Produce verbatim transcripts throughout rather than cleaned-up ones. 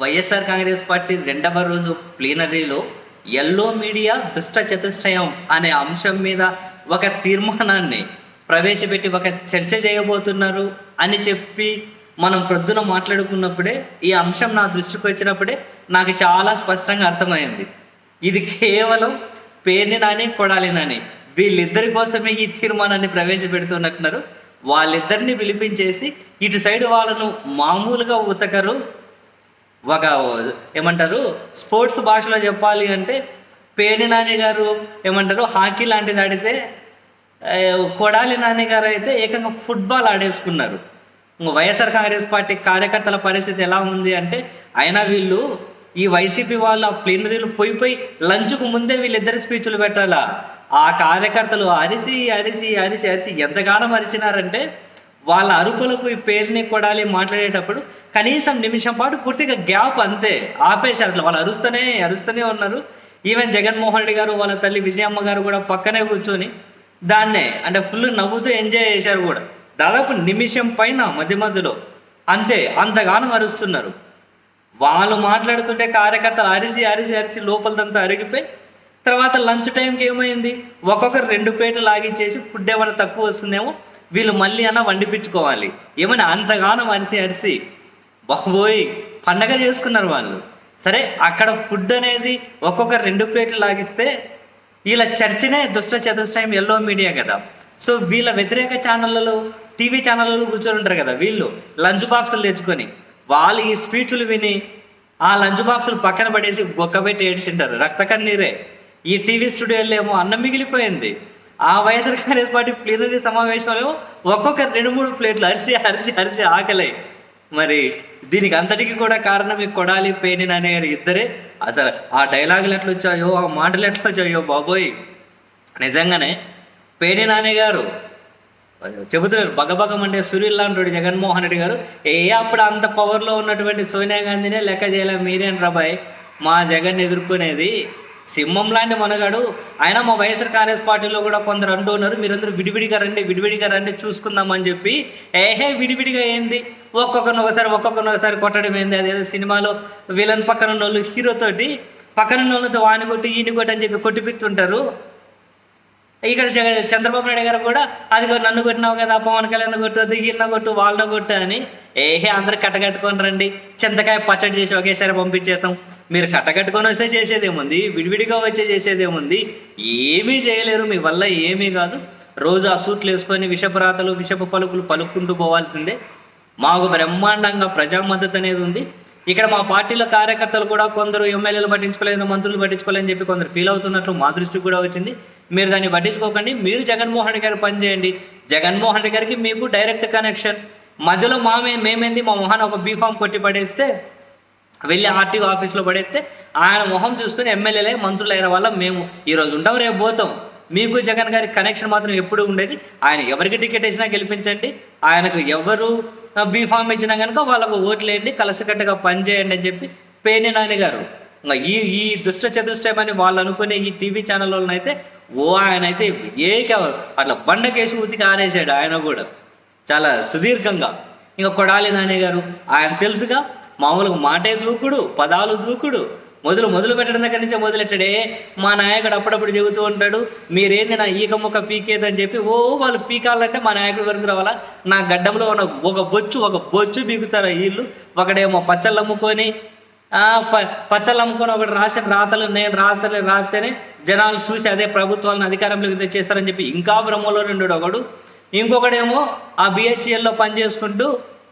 YSR Congress party రెండవ రోజు ప్లీనరీలో yellow media దుష్ట చతుష్టయం అనే అంశం మీద ఒక తీర్మానాన్ని ప్రవేశపెట్టి ఒక చర్చ చేయబోతున్నారు అని చెప్పి మనం ప్రొద్దున మాట్లాడుకున్నప్పుడే ఈ అంశం నా దృష్టికి వచ్చినప్పుడే నాకు చాలా స్పష్టంగా అర్థమైంది. ఇది కేవలం పేర్ని నాని కొడాలి నాని వీళ్ళిద్దరి కోసమే ఈ తీర్మానాన్ని ప్రవేశపెడుతున్నట్టున్నారు. వాళ్ళిద్దరిని పిలిపించేసి ఇటు సైడ్ వాళ్ళను మామూలుగా ఉతకరు, ఒక ఏమంటారు స్పోర్ట్స్ భాషలో చెప్పాలి అంటే పేర్ని నాని గారు ఏమంటారు హాకీ లాంటిది ఆడితే కొడాలి నాని గారు అయితే ఏకంగా ఫుట్బాల్ ఆడేసుకున్నారు. వైఎస్ఆర్ కాంగ్రెస్ పార్టీ కార్యకర్తల పరిస్థితి ఎలా ఉంది అంటే అయినా వీళ్ళు ఈ వైసీపీ వాళ్ళ ప్లీనరీలు పోయి పోయి లంచ్కు ముందే వీళ్ళిద్దరు స్పీచ్లు పెట్టాలా. ఆ కార్యకర్తలు అరిసి అరిసి అరిసి అరిసి ఎంతగానో అరిచినారంటే వాళ్ళ అరుపులకు ఈ పేరుని కొడాలి మాట్లాడేటప్పుడు కనీసం నిమిషం పాటు పూర్తిగా గ్యాప్ అంతే ఆపేశారు. అట్లా వాళ్ళు అరుస్తూనే అరుస్తూనే ఉన్నారు. ఈవెన్ జగన్మోహన్ రెడ్డి గారు వాళ్ళ తల్లి విజయమ్మ గారు కూడా పక్కనే కూర్చొని దాన్నే అంటే ఫుల్ నవ్వుతూ ఎంజాయ్ చేశారు కూడా. దాదాపు నిమిషం పైన మధ్య మధ్యలో అంతే అంతగానో అరుస్తున్నారు. వాళ్ళు మాట్లాడుతుంటే కార్యకర్తలు అరిసి అరిసి అరిసి లోపలదంతా అరిగిపోయి తర్వాత లంచ్ టైంకి ఏమైంది, ఒక్కొక్కరు రెండు ప్లేట్లు లాగించేసి ఫుడ్ ఏమైనా తక్కువ వస్తుందేమో వీళ్ళు మళ్ళీ అన్న వండిపించుకోవాలి ఏమైనా అంతగానో అరిసి అరిసి బాబోయ్ పండగ చేసుకున్నారు వాళ్ళు. సరే అక్కడ ఫుడ్ అనేది ఒక్కొక్కరు రెండు ప్లేట్లు లాగిస్తే వీళ్ళ చర్చనే దుష్ట చతుష్టయం ఎల్లో మీడియా కదా. సో వీళ్ళ వ్యతిరేక ఛానళ్ళలో టీవీ ఛానళ్ళలో కూర్చొని ఉంటారు కదా, వీళ్ళు లంచ్ బాక్సులు తెచ్చుకొని వాళ్ళు ఈ స్పీచ్లు విని ఆ లంచ్ బాక్సులు పక్కన పడేసి గొక్కబెట్టి ఏడ్చింటారు రక్త కన్నీరే. ఈ టీవీ స్టూడియోలో ఏమో అన్నం మిగిలిపోయింది. ఆ వైఎస్ఆర్ కాంగ్రెస్ పార్టీ ప్లీనరీ సమావేశంలో ఒక్కొక్క రెండు మూడు ప్లేట్లు అరిసి అరిసి అరిసి ఆకలే. మరి దీనికి అంతటికి కూడా కారణం ఈ కొడాలి పేర్ని నాని గారు ఇద్దరే. అసలు ఆ డైలాగులు ఎట్లా వచ్చాయో ఆ మాటలు ఎట్లా వచ్చాయో బాబోయ్. నిజంగానే పేర్ని నాని గారు చెబుతున్నారు బగబగమంటే సూర్యుడు లాంటి జగన్మోహన్ రెడ్డి గారు ఏ అప్పుడు అంత పవర్లో ఉన్నటువంటి సోనియా గాంధీనే లెక్క చేయలే మీరేం రాబాయ్ మా జగన్ ఎదుర్కొనేది సింహం లాంటి మనగాడు. అయినా మా వైఎస్ఆర్ కాంగ్రెస్ పార్టీలో కూడా కొందరు అంటూ ఉన్నారు మీరందరూ విడివిడిగా రండి విడివిడిగా రండి చూసుకుందామని చెప్పి. ఏహే విడివిడిగా ఏంది, ఒక్కొక్కరిని ఒకసారి ఒక్కొక్కరిని ఒకసారి కొట్టడం ఏంది. అదేదో సినిమాలో విలన్ పక్కన ఉన్న వాళ్ళు హీరోతోటి పక్కన ఉన్న వాళ్ళతో వాని కొట్టి ఈయన కొట్టి అని చెప్పి కొట్టిపిస్తుంటారు. ఇక్కడ జగ చంద్రబాబు నాయుడు గారు కూడా అది నన్ను కొట్టినావు కదా పవన్ కళ్యాణ్ కొట్టు దిగిన కొట్టు వాళ్ళని కొట్టు అని ఏహే అందరు కట్టకట్టుకొని రండి చింతకాయ పచ్చడి చేసి ఒకేసారి పంపించేస్తాం. మీరు కట్టకట్టుకొని వస్తే చేసేదేముంది, విడివిడిగా వచ్చే చేసేదేముంది, ఏమీ చేయలేరు, మీ వల్ల ఏమీ కాదు. రోజు ఆ సూట్లు వేసుకొని విషపరాతలు విషప పలుకులు పలుకుంటూ పోవాల్సిందే. మాకు బ్రహ్మాండంగా ప్రజా మద్దతు అనేది ఉంది. ఇక్కడ మా పార్టీలో కార్యకర్తలు కూడా కొందరు ఎమ్మెల్యేలు పట్టించుకోలేదు మంత్రులు పట్టించుకోలేదని చెప్పి కొందరు ఫీల్ అవుతున్నట్లు మా దృష్టికి కూడా వచ్చింది. మీరు దాన్ని పట్టించుకోకండి, మీరు జగన్మోహన్ రెడ్డి గారు పనిచేయండి. జగన్మోహన్ రెడ్డి గారికి మీకు డైరెక్ట్ కనెక్షన్. మధ్యలో మా మేమేంది మా మొహాన్ని ఒక బీఫామ్ కొట్టి పడేస్తే వెళ్ళి ఆర్టీఓ ఆఫీస్లో పడేస్తే ఆయన మొహం చూసుకుని ఎమ్మెల్యేలే మంత్రులు అయిన వల్ల మేము ఈరోజు ఉంటాం రేపు పోతాం. మీకు జగన్ గారి కనెక్షన్ మాత్రం ఎప్పుడు ఉండేది. ఆయన ఎవరికి టికెట్ వేసినా గెలిపించండి, ఆయనకు ఎవరు బీఫామ్ ఇచ్చినా కనుక వాళ్ళకు ఓట్లు వేయండి, కలిసికట్టుగా పనిచేయండి అని చెప్పి పేర్ని నాని గారు ఇంకా ఈ ఈ దుష్ట చతుష్టయం అని వాళ్ళు అనుకునే ఈ టీవీ ఛానల్ వాళ్ళని అయితే ఓ ఆయన అయితే ఏక అట్లా బండకేసి ఉతికి ఆరేసాడు ఆయన కూడా చాలా సుదీర్ఘంగా. ఇంకా కొడాలి నాని గారు ఆయన తెలుసుగా మామూలుగా మాటే దూకుడు పదాలు దూకుడు మొదలు మొదలు పెట్టడం దగ్గర నుంచే మొదలెట్టాడే. మా నాయకుడు అప్పుడప్పుడు చెబుతూ ఉంటాడు మీరేంది నా ఈక ముక్క పీకేదని చెప్పి ఓ వాళ్ళు పీకాలంటే మా నాయకుడి వరకు రావాలా. నా గడ్డంలో ఉన్న ఒక బొచ్చు ఒక బొచ్చు పీకుతారా వీళ్ళు. ఒకడేమో పచ్చళ్ళు అమ్ముకొని ప పచ్చళ్ళు అమ్ముకొని ఒకటి రాసిన రాతలు నేను రాతలే రాస్తేనే జనాలు చూసి అదే ప్రభుత్వాలను అధికారంలోకి తెచ్చేస్తారని చెప్పి ఇంకా భ్రమలో ఉండడు ఒకడు. ఇంకొకడేమో ఆ బిహెచ్ఎల్లో పనిచేసుకుంటూ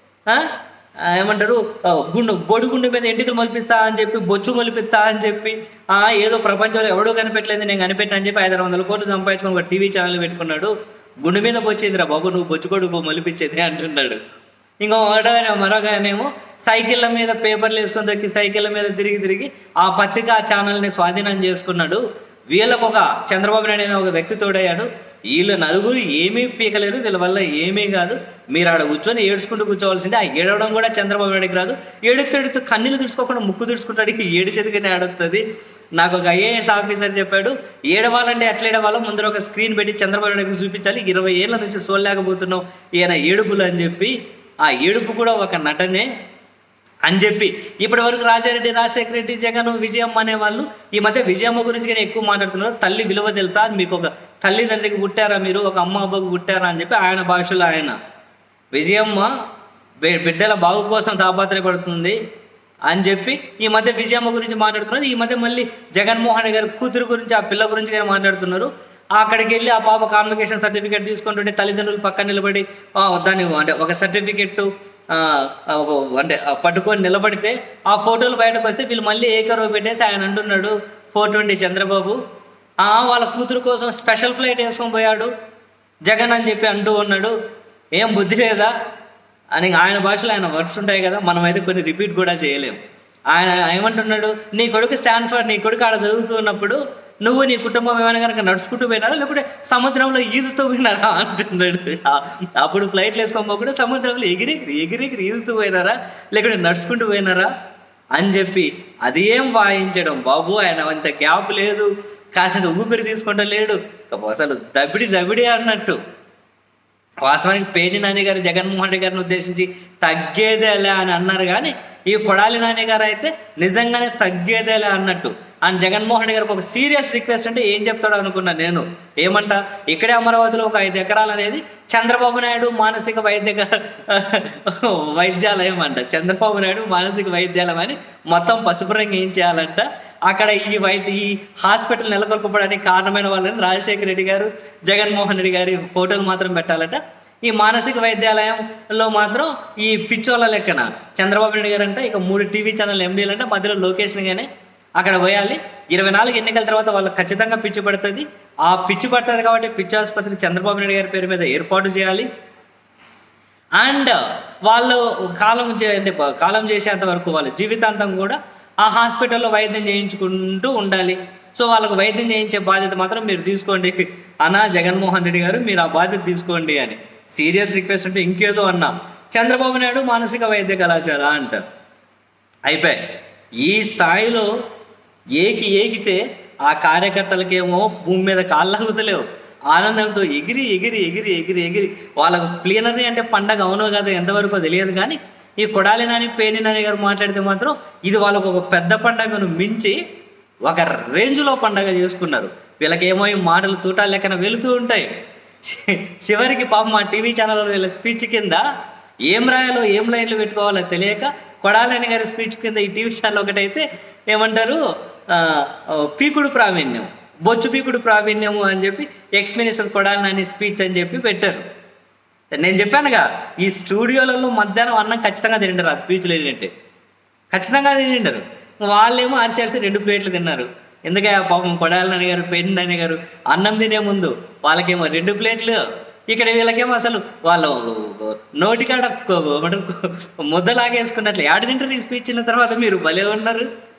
ఏమంటారు గుండు బొడుగుండు మీద ఎంటికలు మలిపిస్తా అని చెప్పి బొచ్చు మలిపిస్తా అని చెప్పి ఏదో ప్రపంచంలో ఎవడో కనిపెట్టలేదు నేను కనిపెట్టా అని చెప్పి ఐదు వందల కోట్లు సంపాదించుకొని ఒక టీవీ ఛానల్ పెట్టుకున్నాడు. గుండు మీద వచ్చేదిరా బాబు నువ్వు బొచ్చుకోడు మలిపించేది అంటున్నాడు. ఇంకో మరొక మరొకనేమో సైకిళ్ళ మీద పేపర్లు వేసుకొని దొరికి సైకిళ్ళ మీద తిరిగి తిరిగి ఆ పత్రికా ఛానల్ని స్వాధీనం చేసుకున్నాడు. వీళ్ళకు ఒక చంద్రబాబు నాయుడు అనే ఒక వ్యక్తి తోడయ్యాడు. వీళ్ళు నలుగురు ఏమీ పీకలేరు, వీళ్ళ వల్ల ఏమీ కాదు. మీరు ఆడ కూర్చొని ఏడ్చుకుంటూ కూర్చోవలసిందే. ఆ ఏడవడం కూడా చంద్రబాబు నాయుడికి రాదు. ఏడుతూ ఎడుతూ కన్నీళ్ళు తుడుచుకోకుండా ముక్కు తుడుచుకుంటాడు. ఏడు చేతికినే ఆడుతుంది. నాకు ఒక ఐఏఎస్ ఆఫీసర్ చెప్పాడు ఏడవాలంటే ఎట్లా ఏడవాలో ముందర ఒక స్క్రీన్ పెట్టి చంద్రబాబు నాయుడికి చూపించాలి. ఇరవై ఏళ్ళ నుంచి చూడలేకపోతున్నావు ఈయన ఏడుపులు అని చెప్పి. ఆ ఏడుపు కూడా ఒక నటనే. అని చెప్పి ఇప్పటి వరకు రాజారెడ్డి, రాజశేఖర రెడ్డి, జగన్, విజయమ్మ అనేవాళ్ళు ఈ మధ్య విజయమ్మ గురించి కానీ ఎక్కువ మాట్లాడుతున్నారు. తల్లి విలువ తెలుసా, మీకు ఒక తల్లిదండ్రికి పుట్టారా, మీరు ఒక అమ్మ అబ్బకు పుట్టారా అని చెప్పి ఆయన భాషలో ఆయన విజయమ్మ బిడ్డల బాగు కోసం తాపత్రయపడుతుంది అని చెప్పి ఈ మధ్య విజయమ్మ గురించి మాట్లాడుతున్నారు. ఈ మధ్య మళ్ళీ జగన్మోహన్ రెడ్డి గారి కూతురు గురించి, ఆ పిల్ల గురించి కానీ మాట్లాడుతున్నారు. అక్కడికి వెళ్ళి ఆ పాప కాన్వకేషన్ సర్టిఫికేట్ తీసుకుంటుంటే తల్లిదండ్రులు పక్కన నిలబడి దాన్ని అంటే ఒక సర్టిఫికెట్ అంటే పట్టుకొని నిలబడితే ఆ ఫోటోలు బయటకు వస్తే వీళ్ళు మళ్ళీ ఏకరవు పెట్టేసి ఆయన అంటున్నాడు ఫోర్ ట్వంటీ చంద్రబాబు వాళ్ళ కూతురు కోసం స్పెషల్ ఫ్లైట్ వేసుకొని పోయాడు జగన్ అని చెప్పి అంటూ ఉన్నాడు. ఏం బుద్ధి లేదా అని ఆయన భాషలో ఆయన వర్డ్స్ ఉంటాయి కదా, మనమైతే కొన్ని రిపీట్ కూడా చేయలేము. ఆయన ఏమంటున్నాడు, నీ కొడుకు స్టాన్ఫర్డ్, నీ కొడుకు ఆడ చదువుతూ ఉన్నప్పుడు నువ్వు నీ కుటుంబం ఏమైనా కనుక నడుచుకుంటూ పోయినారా లేకపోతే సముద్రంలో ఈదుతూ పోయినారా అంటున్నాడు. అప్పుడు ఫ్లైట్లు వేసుకోకపోకుండా సముద్రంలో ఎగిరి ఎగిరి ఎగిరి ఈదుతూ పోయినారా లేకపోతే నడుచుకుంటూ పోయినారా అని చెప్పి అది ఏం వాయించడం బాబు. ఆయన అంత గ్యాప్ లేదు, కాసింత ఊపిరి తీసుకుంటా లేడు, అసలు దబిడి దబిడి అన్నట్టు. వాస్తవానికి పేర్ని నాని గారు జగన్మోహన్ రెడ్డి గారిని ఉద్దేశించి తగ్గేదేలే అని అన్నారు, కానీ ఈ కొడాలి నాని గారు అయితే నిజంగానే తగ్గేదేలే అన్నట్టు. అండ్ జగన్మోహన్ రెడ్డి గారికి ఒక సీరియస్ రిక్వెస్ట్ అంటే ఏం చెప్తాడు అనుకున్నా నేను, ఏమంటా ఇక్కడే అమరావతిలో ఒక ఐదు ఎకరాలు అనేది చంద్రబాబు నాయుడు మానసిక వైద్య వైద్యాలయం అంట. చంద్రబాబు నాయుడు మానసిక వైద్యాలయం అని మొత్తం పసుపు రంగు ఏం చేయాలంట. అక్కడ ఈ వైద్య ఈ హాస్పిటల్ నెలకొల్పడానికి కారణమైన వాళ్ళని రాజశేఖర రెడ్డి గారు, జగన్మోహన్ రెడ్డి గారి ఫోటోలు మాత్రం పెట్టాలంట. ఈ మానసిక వైద్యాలయంలో మాత్రం ఈ పిచ్చోళ్ళ లెక్కన చంద్రబాబు నాయుడు గారు అంటే ఇక మూడు టీవీ ఛానల్ ఎండీలు అంటే మధ్యలో లొకేషన్గానే అక్కడ పోయాలి. ఇరవై నాలుగు ఎన్నికల తర్వాత వాళ్ళకి ఖచ్చితంగా పిచ్చి పడుతుంది. ఆ పిచ్చి పడుతుంది కాబట్టి పిచ్చి ఆసుపత్రి చంద్రబాబు నాయుడు గారి పేరు మీద ఏర్పాటు చేయాలి. అండ్ వాళ్ళు కాలం అంటే కాలం చేసేంత వరకు వాళ్ళ జీవితాంతం కూడా ఆ హాస్పిటల్లో వైద్యం చేయించుకుంటూ ఉండాలి. సో వాళ్ళకు వైద్యం చేయించే బాధ్యత మాత్రం మీరు తీసుకోండి అన్నా జగన్మోహన్ రెడ్డి గారు, మీరు ఆ బాధ్యత తీసుకోండి అని సీరియస్ రిక్వెస్ట్ ఉంటే ఇంకేదో అన్నా. చంద్రబాబు నాయుడు మానసిక వైద్య కళాశాల అంటారు. అయిపోయి ఈ స్థాయిలో ఏకి ఏకితే ఆ కార్యకర్తలకేమో భూమి మీద కాళ్ళు లాగుతలేవు, ఆనందంతో ఎగిరి ఎగిరి ఎగిరి ఎగిరి ఎగిరి వాళ్ళకు ప్లీనరీ అంటే పండగ అవునో కదా ఎంతవరకు తెలియదు, కానీ ఈ కొడాలి నాని పేర్ని నాని గారు మాట్లాడితే మాత్రం ఇది వాళ్ళకు ఒక పెద్ద పండగను మించి ఒక రేంజ్లో పండగ చేసుకున్నారు. వీళ్ళకేమో ఈ మాటలు తూటాలు లెక్కన వెళుతూ ఉంటాయి. చివరికి పాపం మా టీవీ ఛానల్లో వీళ్ళ స్పీచ్ కింద ఏం రాయాలో ఏం లైన్లు పెట్టుకోవాలో తెలియక కొడాలి నాని గారి స్పీచ్ కింద ఈ టీవీ ఛానల్ ఒకటైతే ఏమంటారు పీకుడు ప్రావీణ్యం, బొచ్చు పీకుడు ప్రావీణ్యము అని చెప్పి ex minister Kodali Nani speech అని చెప్పి పెట్టారు. నేను చెప్పానుగా ఈ స్టూడియోలలో మధ్యాహ్నం అన్నం ఖచ్చితంగా తింటారు, ఆ స్పీచ్లు ఏంటంటే ఖచ్చితంగా తింటారు. వాళ్ళేమో అరిసి అరిసి రెండు ప్లేట్లు తిన్నారు. ఎందుకే పాపం కొడాలి నాని గారు, పేర్ని నాని గారు అన్నం తినే ముందు వాళ్ళకేమో రెండు ప్లేట్లు, ఇక్కడ వీళ్ళకేమో అసలు వాళ్ళు నోటికాడ ముద్దలాగేసుకున్నట్లు యాడ తింటారు. ఈ స్పీచ్ ఇన్న తర్వాత మీరు భలే ఉన్నారు.